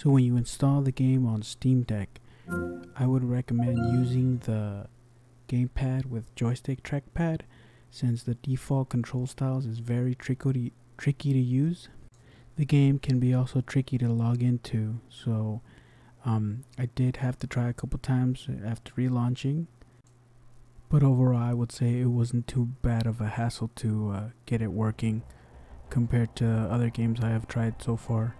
So when you install the game on Steam Deck, I would recommend using the gamepad with joystick trackpad, since the default control styles is very tricky to use. The game can be also tricky to log into, so I did have to try a couple times after relaunching, but overall I would say it wasn't too bad of a hassle to get it working compared to other games I have tried so far.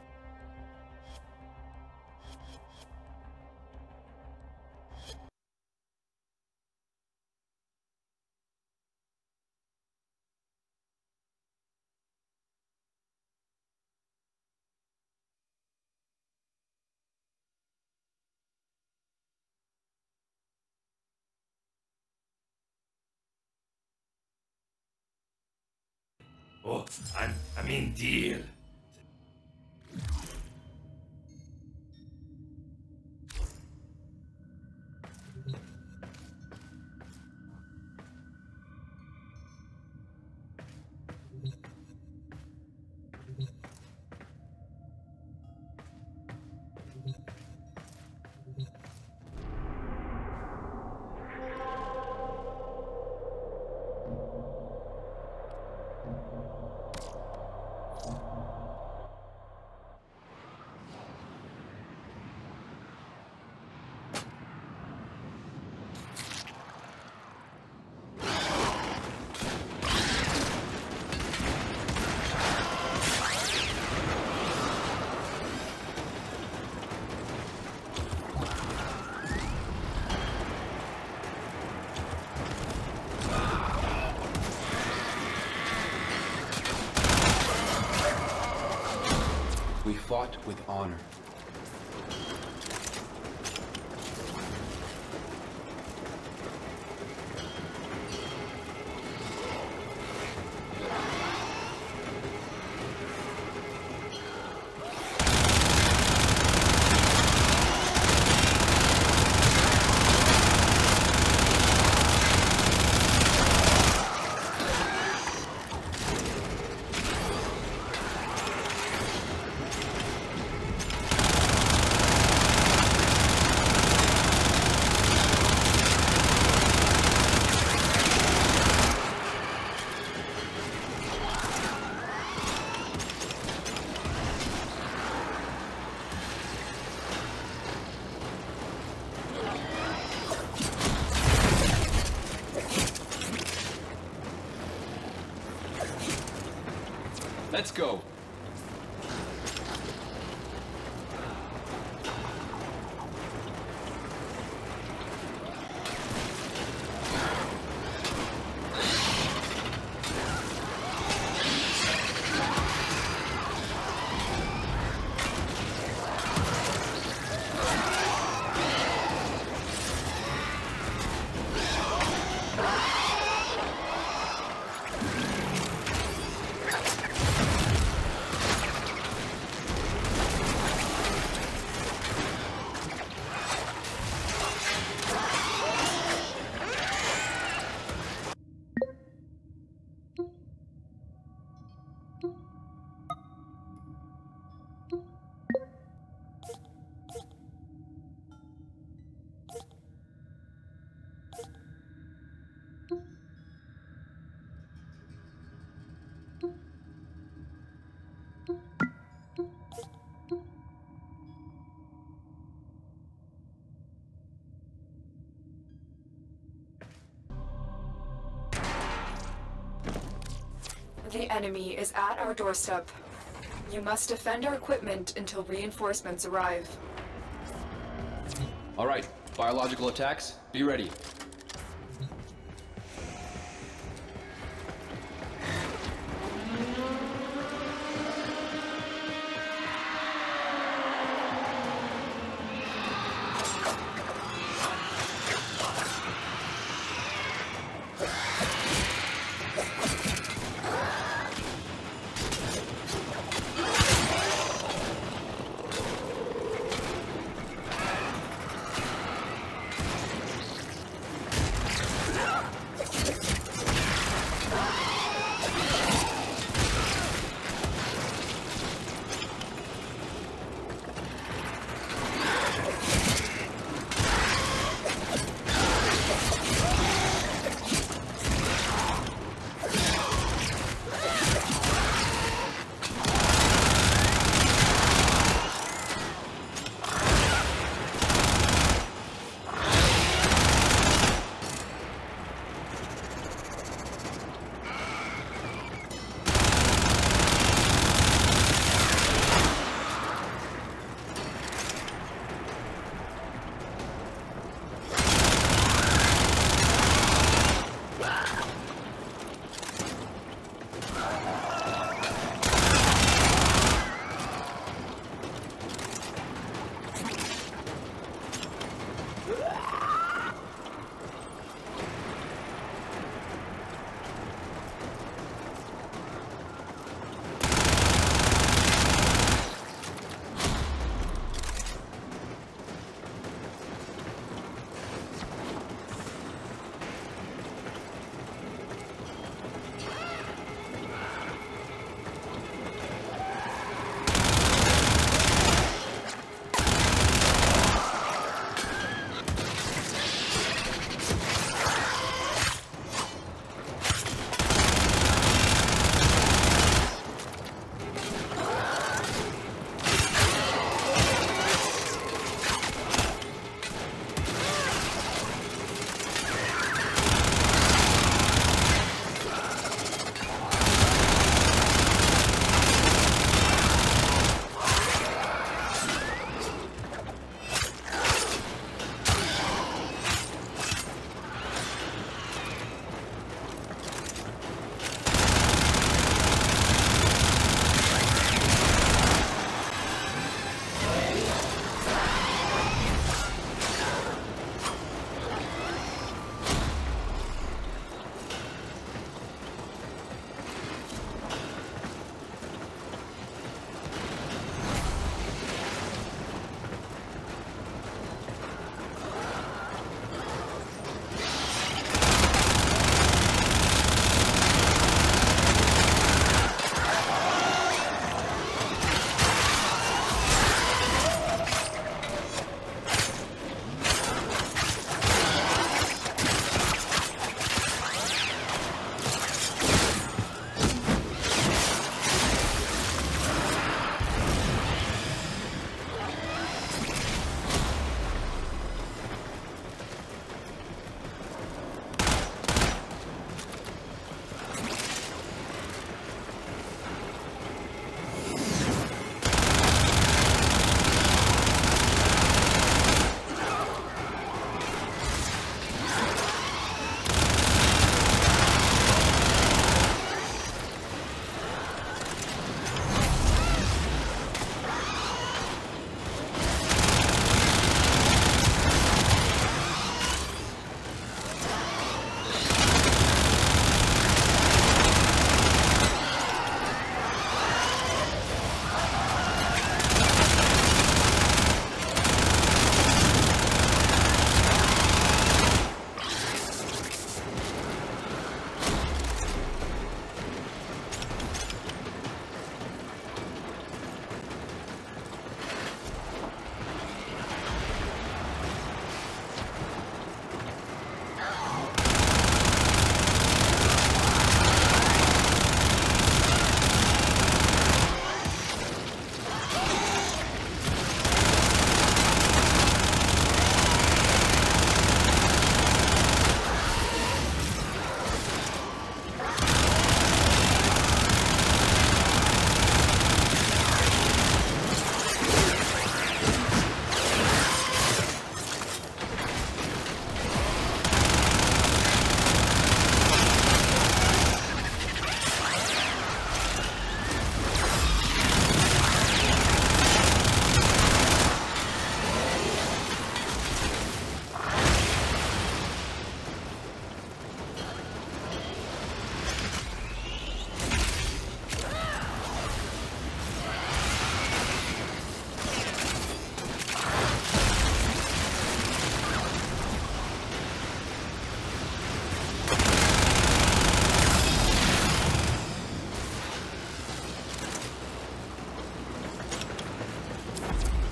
Oh, I mean deal. We fought with honor. Let's go. The enemy is at our doorstep. You must defend our equipment until reinforcements arrive. All right, biological attacks, be ready.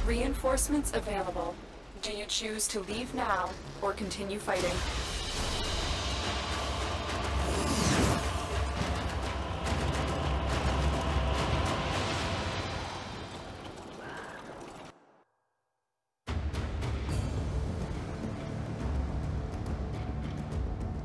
Reinforcements available. Do you choose to leave now or continue fighting?